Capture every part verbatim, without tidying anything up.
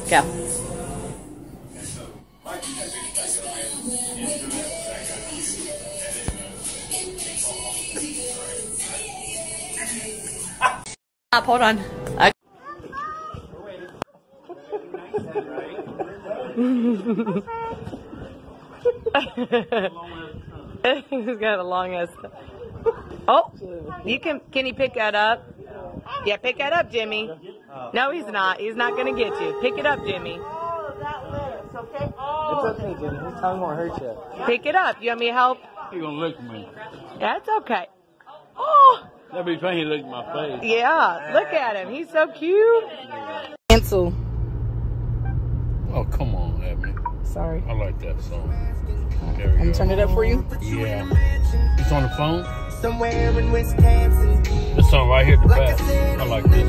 Go. Stop, hold on. Okay. He's got a long ass. Oh, you can. Can you pick that up? Yeah, pick that up, Jimmy. No, he's not. He's not gonna get you. Pick it up, Jimmy. It's okay, Jimmy. His tongue won't hurt you. Pick it up. You want me to help? He gonna lick me. That's okay. Oh. Every time he licked my face. Yeah, look at him. He's so cute. Cancel. Oh, come on, Abney. Sorry. I like that song. There we I'm go. Turn it up for you? Yeah. It's on the phone? Somewhere in Wisconsin. This song right here, the best. I like this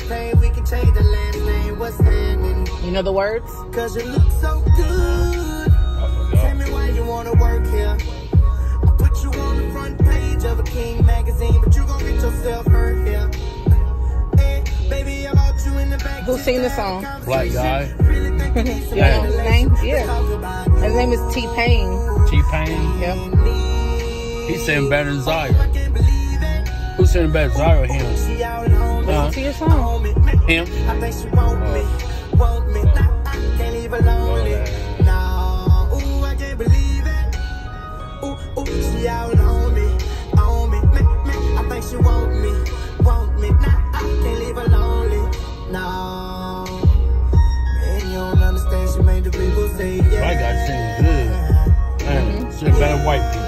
one. You know the words? Cause you look so good. Tell me why you wanna work here. I put you on the front page of a King magazine, but you gon' get yourself hurt here. Hey, baby, I bought you in the back. Who sing the song? Black guy. You know his name? Yeah. His name is T-Pain. T-Pain? Yep. He's saying better than Zyre. Who's saying better than Zyre or him? Listen to your song. Him? I think she want me, want me. Nah, I can't leave alone. Nah, ooh, I can't believe it. Ooh, ooh, she out on me, on me. Me, me. I think she want me, want me. Nah, I can't leave alone. Nah, and you don't understand. She made the people say yeah. Black guy sings good. Man, mm-hmm. She's better than white people.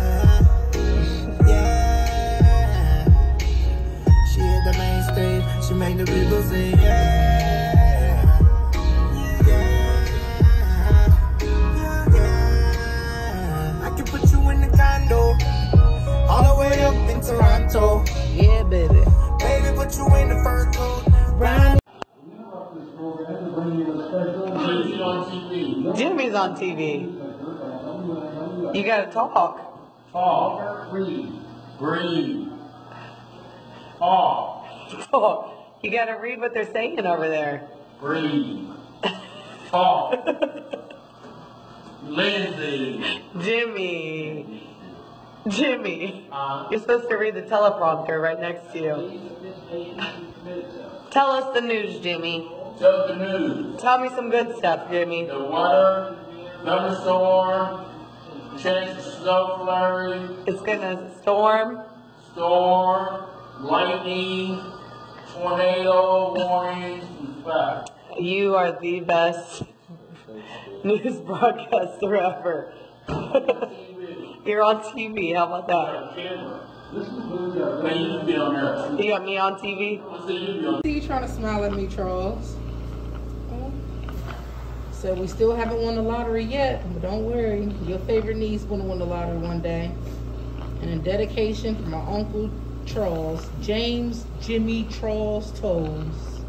She made the people say yeah, yeah, yeah. I can put you in the condo, all the way up in Toronto. Yeah, baby. Baby, put you in the fur coat. Brown. Jimmy's on T V. You gotta talk. Talk. Breathe. Breathe. Talk. Oh, you gotta read what they're saying over there. Breathe. Talk. Lindsay. Jimmy. Jimmy. Uh, You're supposed to read the teleprompter right next to you. Tell us the news, Jimmy. Tell the news. Tell me some good stuff, Jimmy. The weather, thunderstorm, chance of snow flurry. It's gonna storm. Storm, lightning, tornado warnings, and fact. You are the best news broadcaster ever. You're on T V. How about that? Man, you be on there. You got me on T V? See you trying to smile at me, Charles. So we still haven't won the lottery yet, but don't worry. Your favorite niece gonna win the lottery one day. And in dedication for my uncle Charles, James Jimmy Charles Toes.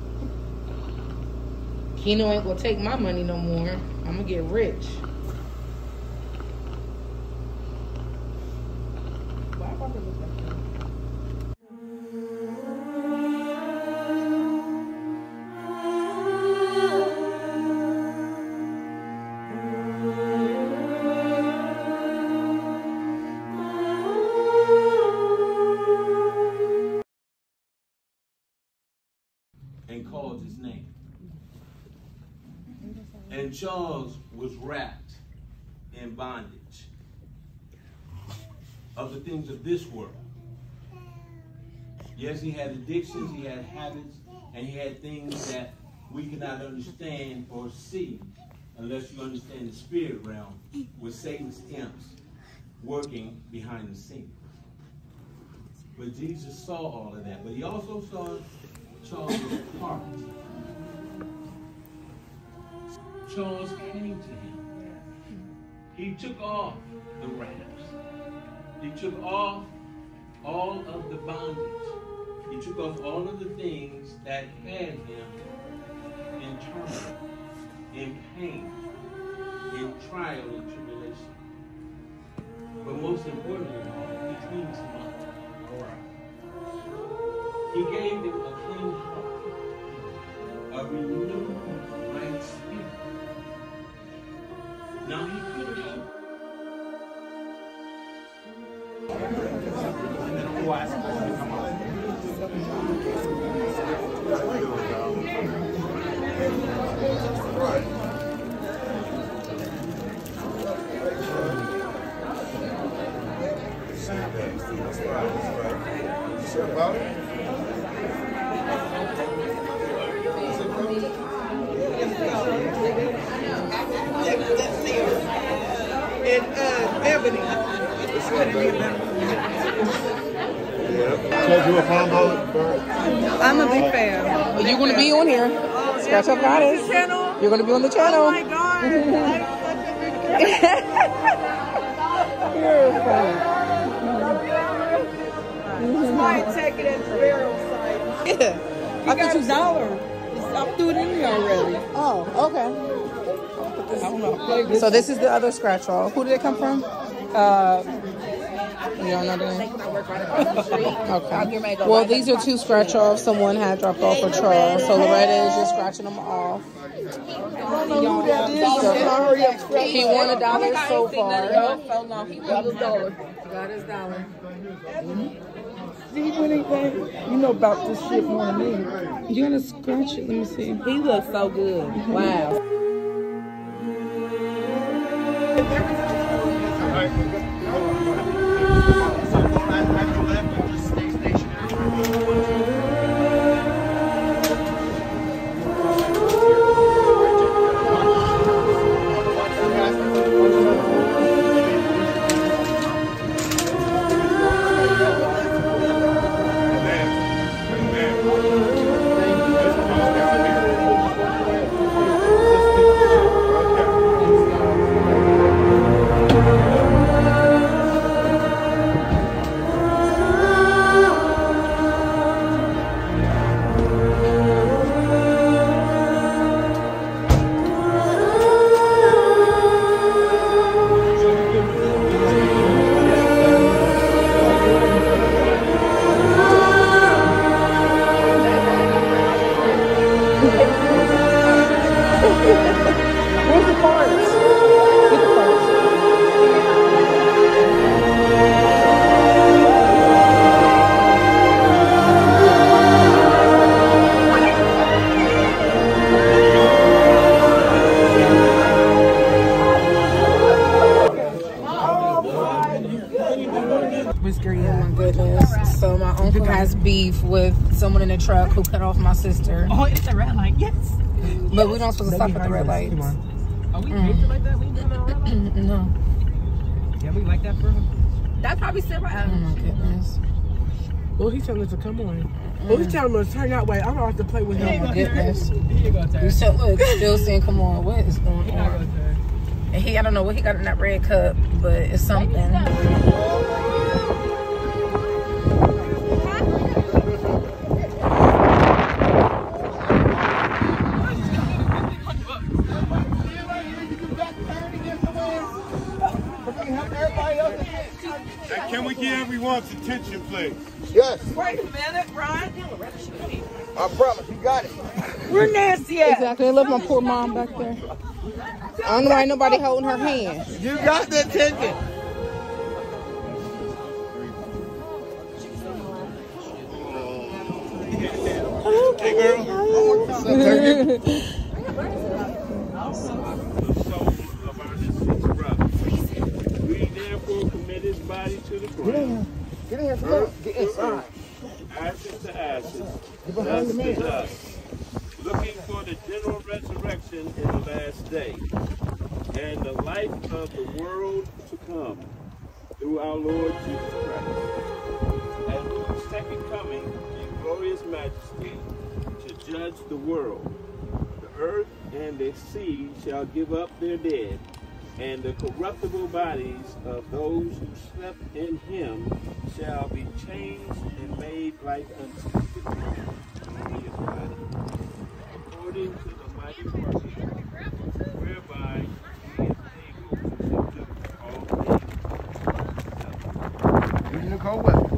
Keno ain't gonna take my money no more. I'm gonna get rich. Why do I look like that? And called his name. And Charles was wrapped in bondage of the things of this world. Yes, he had addictions, he had habits, and he had things that we cannot understand or see unless you understand the spirit realm with Satan's imps working behind the scenes. But Jesus saw all of that. But he also saw Charles' heart. Charles came to him. He took off the wraps. He took off all of the bondage. He took off all of the things that had him in turmoil, in pain, in trial and tribulation. But most importantly of all, he cleaned him up. He gave him a clean heart, a renewed right And uh, Ebony. I'm a big fan. You're going to be on here. Scratch Up Goddess. You're going to be on the channel. Oh my God. You're funny. Might take it at the barrel side. Yeah. I got a dollar. I threw it in there already. Oh, okay. So this is the other scratch off. Who did it come from? Uh, you don't know the name? Okay. Well, these are two scratch offs someone had dropped off for Charles. So Loretta is just scratching them off. I don't know who that is. So hurry up, scratch. He won a dollar so far. He got his dollar. Got his dollar. See anything? You know about this shit more than me. You gotta scratch it. Let me see. He looks so good. Wow. So my uncle has beef with someone in the truck who cut off my sister. Oh, it's a red light, yes. But we don't supposed to stop at the red lights. Are we mm. like that? We doing that right? No. Yeah, we like that for her. That's probably still right. Oh my goodness. Oh, he's telling us to come on. Oh, he's telling us to turn that way. I don't have to play with him. Oh my goodness. Here you go, Terry. You still, look, still saying, come on, what is going on? And he, I don't know what he got in that red cup, but it's something. Can we get everyone's attention, please? Yes. Wait a minute, Brian. I promise, you got it. We're Nancy at? Exactly. I left my poor mom back there. I don't know why nobody holding her hand. You got the attention. Hey, girl. What's up, Turkey? Commit his body to the ground. Get in here, get in here, get inside. Ashes to ashes, Get behind the man. dust, looking for the general resurrection in the last day, and the life of the world to come through our Lord Jesus Christ, and whose second coming in glorious majesty to judge the world. The earth and the sea shall give up their dead, and the corruptible bodies of those who slept in him shall be changed and made like unto the glorious body, according to the mighty working, whereby he is able to subdue all things. Using the cold weapon.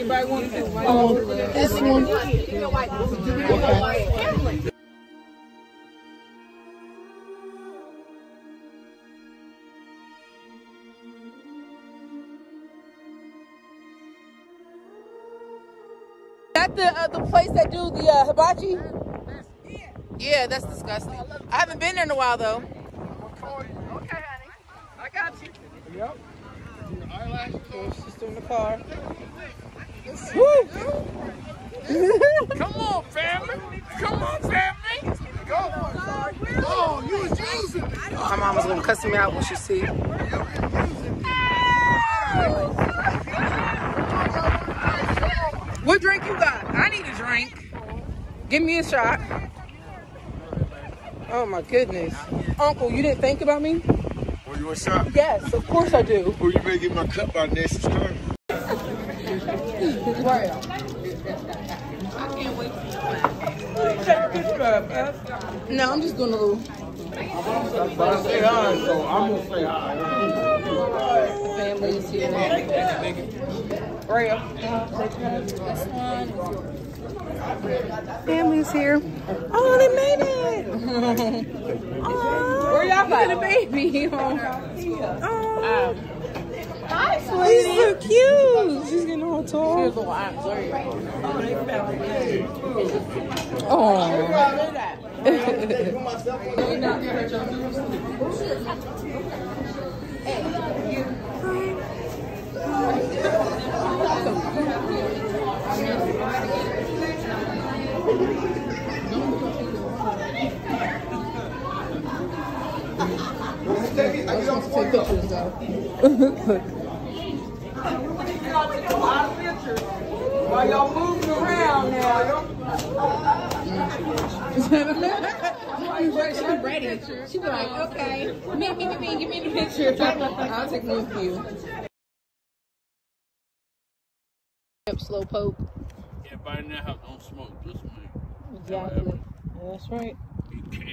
Anybody want to do white? Oh, this one. Okay. Is that the uh, the place that do the uh, hibachi? Yeah, that's disgusting. I haven't been there in a while though. Okay, honey. I got you. Yep. Sister in the car. Woo! Come on, family. Come on, family. Go. Oh, you was using it. My mama's gonna cuss me out when she see. What drink you got? I need a drink. Give me a shot. Oh my goodness. Uncle, you didn't think about me? Oh, you want a shot? Yes, of course I do. Oh, you better get my cup by next start. Right. No, I'm just doing a little. But I say hi, so I'm gonna say hi. Family's here. Right. This one. Family's here. Oh, they made it. Oh, where y'all got the baby? Oh. Oh. Hi, sweetie. She's so cute. She's getting all tall. She's a little I'm sorry. Oh. Take pictures though. While y'all moving around now. She be ready. She be like, okay, me, me, me, me, give me the picture. I'll take one for you. Slow poke. Everybody in that house don't smoke, just me. Exactly. That's right. You can't.